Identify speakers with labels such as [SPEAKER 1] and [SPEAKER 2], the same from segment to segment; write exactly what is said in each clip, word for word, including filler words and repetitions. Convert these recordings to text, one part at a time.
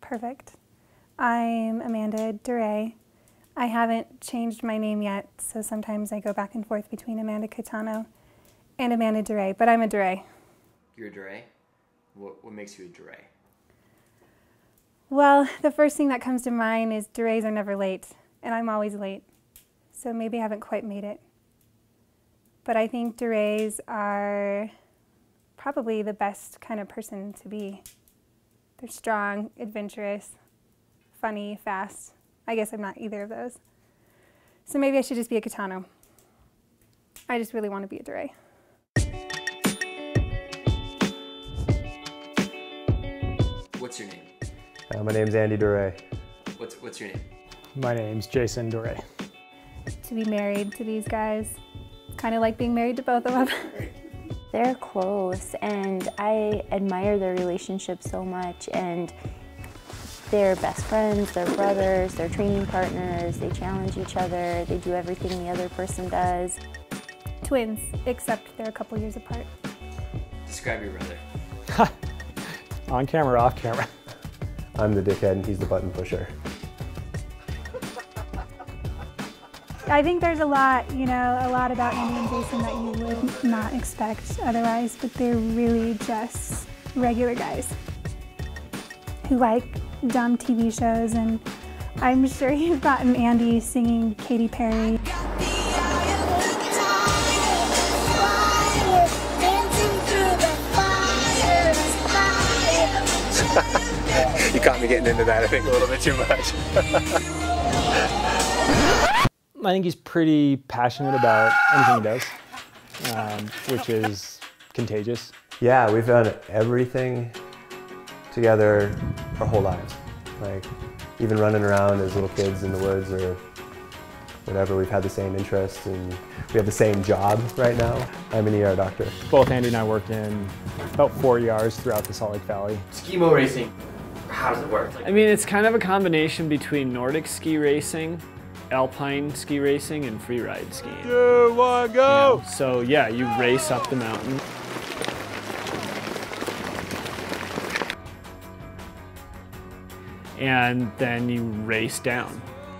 [SPEAKER 1] Perfect. I'm Amanda Dorais. I haven't changed my name yet, so sometimes I go back and forth between Amanda Catano and Amanda Dorais, but I'm a Dorais.
[SPEAKER 2] You're a Dorais? What, what makes you a Dorais?
[SPEAKER 1] Well, the first thing that comes to mind is Dorais are never late, and I'm always late, so maybe I haven't quite made it. But I think Dorais are probably the best kind of person to be. They're strong, adventurous, funny, fast. I guess I'm not either of those. So maybe I should just be a Catano. I just really want to be a Dorais.
[SPEAKER 2] What's your name?
[SPEAKER 3] Uh, my name's Andy Dorais.
[SPEAKER 2] What's, what's your name?
[SPEAKER 4] My name's Jason Dorais.
[SPEAKER 1] To be married to these guys, kind of like being married to both of them.
[SPEAKER 5] They're close, and I admire their relationship so much, and they're best friends, they're brothers, they're training partners, they challenge each other, they do everything the other person does.
[SPEAKER 1] Twins, except they're a couple years apart.
[SPEAKER 2] Describe your brother.
[SPEAKER 4] On camera, off camera.
[SPEAKER 3] I'm the dickhead and he's the button pusher.
[SPEAKER 1] I think there's a lot, you know, a lot about Andy and Jason that you would not expect otherwise, but they're really just regular guys who like dumb T V shows, and I'm sure you've gotten Andy singing Katy Perry.
[SPEAKER 3] You caught me getting into that, I think, a little bit too much.
[SPEAKER 4] I think he's pretty passionate about anything he does, um, which is contagious.
[SPEAKER 3] Yeah, we've done everything together our whole lives. Like, even running around as little kids in the woods or whatever, we've had the same interests, and we have the same job right now. I'm an E R doctor.
[SPEAKER 4] Both Andy and I work in about four E Rs throughout the Salt Lake Valley.
[SPEAKER 2] Ski-mo racing, how does it work?
[SPEAKER 6] I mean, it's kind of a combination between Nordic ski racing, alpine ski racing, and freeride skiing.
[SPEAKER 4] Two, one, go!
[SPEAKER 6] You know, so yeah, you race up the mountain. And then you race down.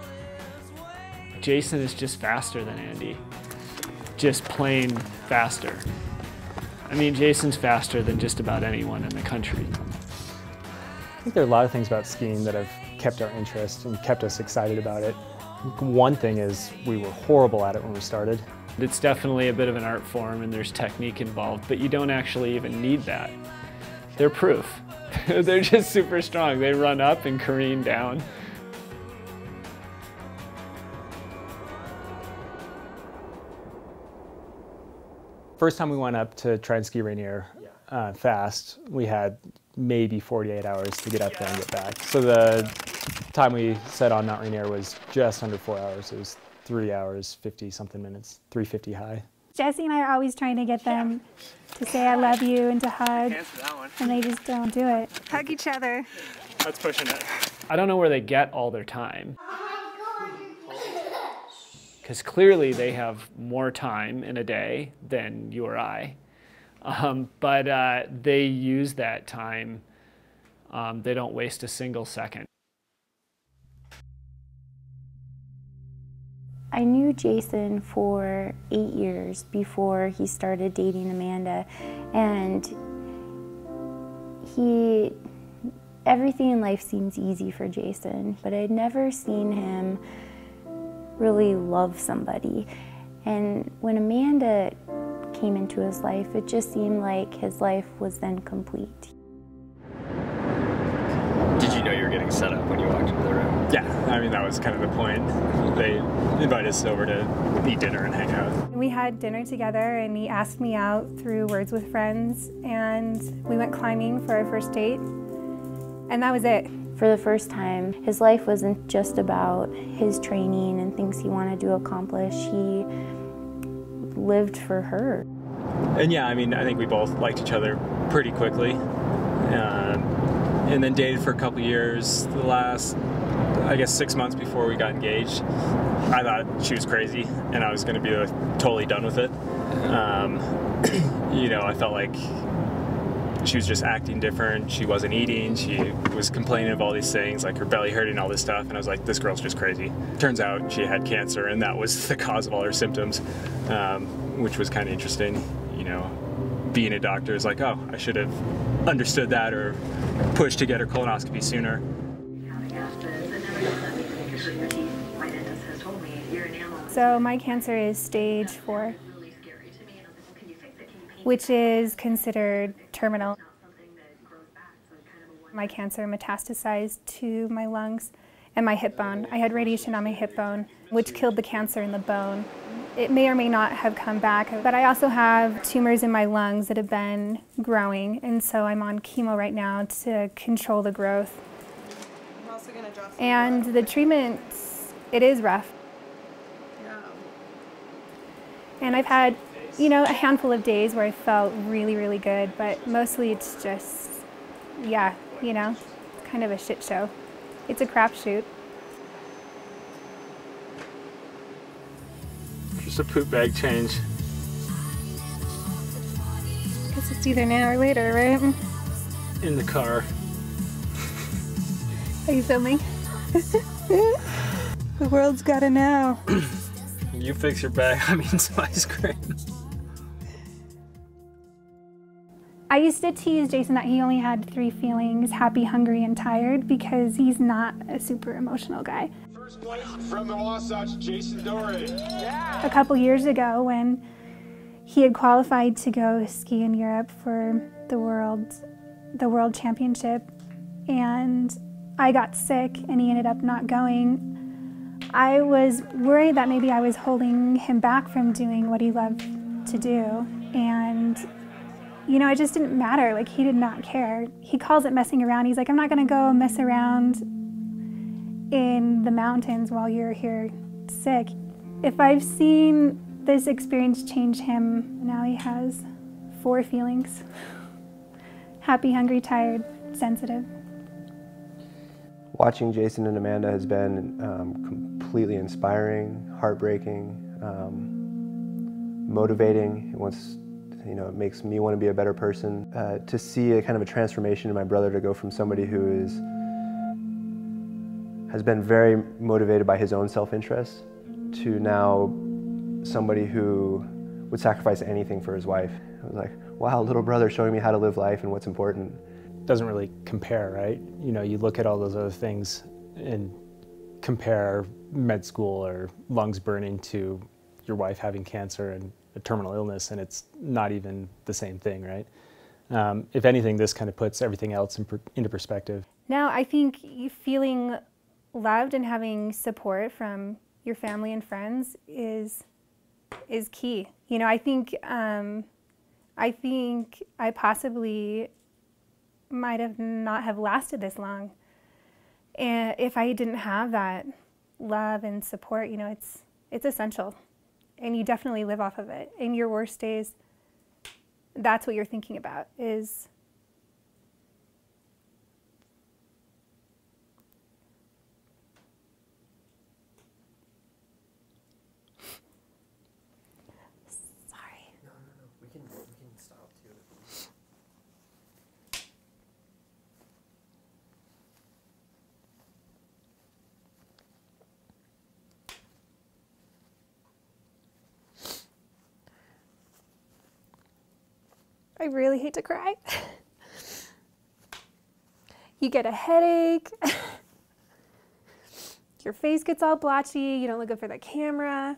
[SPEAKER 6] Jason is just faster than Andy. Just plain faster. I mean, Jason's faster than just about anyone in the country.
[SPEAKER 4] I think there are a lot of things about skiing that have kept our interest and kept us excited about it. One thing is we were horrible at it when we started.
[SPEAKER 6] It's definitely a bit of an art form and there's technique involved, but you don't actually even need that. They're proof. They're just super strong. They run up and careen down.
[SPEAKER 4] First time we went up to try and ski Rainier uh, fast, we had maybe forty-eight hours to get up there and get back. So the time we set on Mount Rainier was just under four hours. It was three hours, fifty something minutes, three fifty high.
[SPEAKER 1] Jesse and I are always trying to get them to say I love you and to hug, and they just don't do it. Hug each other.
[SPEAKER 4] That's pushing it.
[SPEAKER 6] I don't know where they get all their time. Because clearly they have more time in a day than you or I. Um, but uh, they use that time. Um, they don't waste a single second.
[SPEAKER 5] I knew Jason for eight years before he started dating Amanda, and he, everything in life seems easy for Jason, but I'd never seen him really love somebody. And when Amanda came into his life, it just seemed like his life was then complete.
[SPEAKER 7] Did you know you were getting set up when you walked into the room?
[SPEAKER 4] Yeah, I mean, that was kind of the point. They invited us over to eat dinner and hang out.
[SPEAKER 1] We had dinner together and he asked me out through Words with Friends, and we went climbing for our first date, and that was it.
[SPEAKER 5] For the first time, his life wasn't just about his training and things he wanted to accomplish. He lived for her.
[SPEAKER 4] And yeah, I mean, I think we both liked each other pretty quickly. Uh, and then dated for a couple years. The last, I guess, six months before we got engaged, I thought she was crazy and I was going to be like, totally done with it. Um, you know, I felt like she was just acting different. She wasn't eating. She was complaining of all these things, like her belly hurting, all this stuff. And I was like, this girl's just crazy. Turns out she had cancer, and that was the cause of all her symptoms, um, which was kind of interesting. You know, being a doctor is like, oh, I should have understood that or pushed to get her colonoscopy sooner.
[SPEAKER 1] So my cancer is stage four, which is considered terminal. My cancer metastasized to my lungs and my hip bone. I had radiation on my hip bone, which killed the cancer in the bone. It may or may not have come back, but I also have tumors in my lungs that have been growing, and so I'm on chemo right now to control the growth. And the treatment, it is rough. And I've had, you know, a handful of days where I felt really, really good, but mostly it's just, yeah, you know, it's kind of a shit show. It's a crapshoot.
[SPEAKER 4] Just a poop bag change.
[SPEAKER 1] Guess it's either now or later, right?
[SPEAKER 4] In the car.
[SPEAKER 1] Are you filming? The world's gotta know.
[SPEAKER 4] You fix your bag, I mean some ice cream.
[SPEAKER 1] I used to tease Jason that he only had three feelings, happy, hungry, and tired, because he's not a super emotional guy.
[SPEAKER 8] First place from the Wasatch, Jason Dorais. Yeah.
[SPEAKER 1] A couple years ago, when he had qualified to go ski in Europe for the world, the world championship, and I got sick and he ended up not going, I was worried that maybe I was holding him back from doing what he loved to do. And, you know, it just didn't matter. Like, he did not care. He calls it messing around. He's like, I'm not going to go mess around in the mountains while you're here sick. If I've seen this experience change him, now he has four feelings. Happy, hungry, tired, sensitive.
[SPEAKER 3] Watching Jason and Amanda has been um, completely inspiring, heartbreaking, um, motivating. It wants, you know, it makes me want to be a better person. Uh, to see a kind of a transformation in my brother, to go from somebody who is has been very motivated by his own self-interest to now somebody who would sacrifice anything for his wife. I was like, wow, little brother showing me how to live life and what's important.
[SPEAKER 4] Doesn't really compare, right? You know, you look at all those other things and compare med school or lungs burning to your wife having cancer and a terminal illness, and it's not even the same thing, right? Um, if anything, this kind of puts everything else in per into perspective.
[SPEAKER 1] Now, I think feeling loved and having support from your family and friends is is key. You know, I think um, I think I possibly might have not have lasted this long, and if I didn't have that love and support, you know, it's it's essential, and you definitely live off of it. In your worst days, that's what you're thinking about is sorry.
[SPEAKER 2] No, no, no. We can we can stop too.
[SPEAKER 1] I really hate to cry. You get a headache. Your face gets all blotchy. You don't look good for the camera.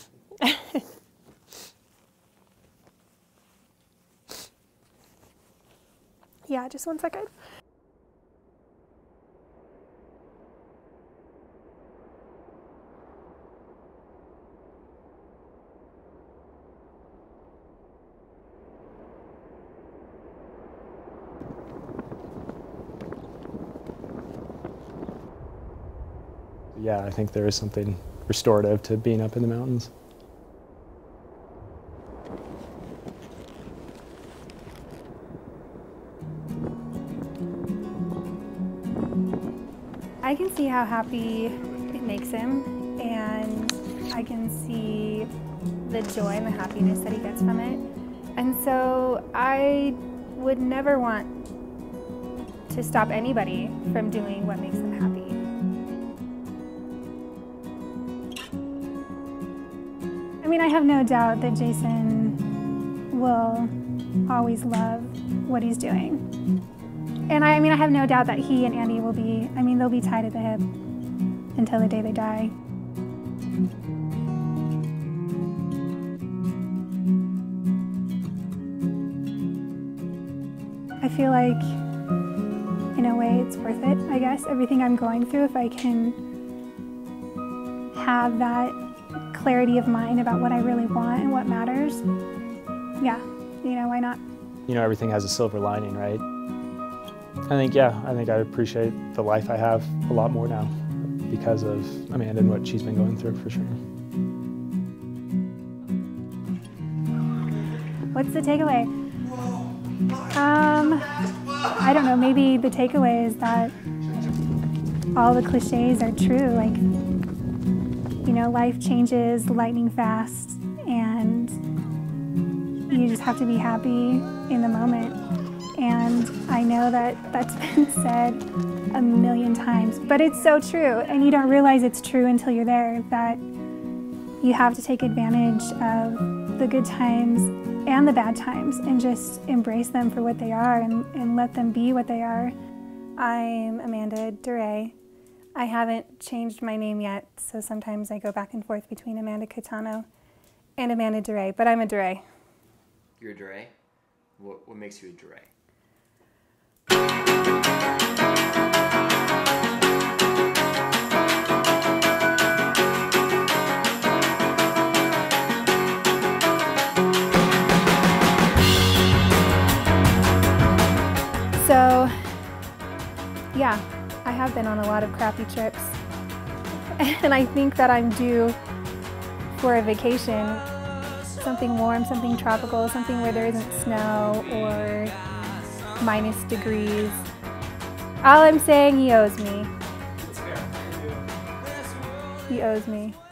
[SPEAKER 1] Yeah, just one second.
[SPEAKER 4] Yeah, I think there is something restorative to being up in the mountains.
[SPEAKER 1] I can see how happy it makes him, and I can see the joy and the happiness that he gets from it. And so I would never want to stop anybody from doing what makes them happy. I mean, I have no doubt that Jason will always love what he's doing. And I, I mean, I have no doubt that he and Andy will be, I mean, they'll be tied at the hip until the day they die. I feel like, in a way, it's worth it, I guess, everything I'm going through, if I can have that clarity of mind about what I really want and what matters. Yeah, you know, why not?
[SPEAKER 4] You know, everything has a silver lining, right? I think, yeah, I think I appreciate the life I have a lot more now because of Amanda and what she's been going through, for sure.
[SPEAKER 1] What's the takeaway? Um, I don't know, maybe the takeaway is that all the cliches are true. Like, you know, life changes lightning fast, and you just have to be happy in the moment. And I know that that's been said a million times, but it's so true, and you don't realize it's true until you're there, that you have to take advantage of the good times and the bad times and just embrace them for what they are and, and let them be what they are. I'm Amanda Dorais. I haven't changed my name yet, so sometimes I go back and forth between Amanda Catano and Amanda Dorais, but I'm a Dorais.
[SPEAKER 2] You're a Dorais? What, what makes you a Dorais?
[SPEAKER 1] So, yeah, I have been on a lot of crappy trips, and I think that I'm due for a vacation, something warm, something tropical, something where there isn't snow or minus degrees. All I'm saying, he owes me. He owes me.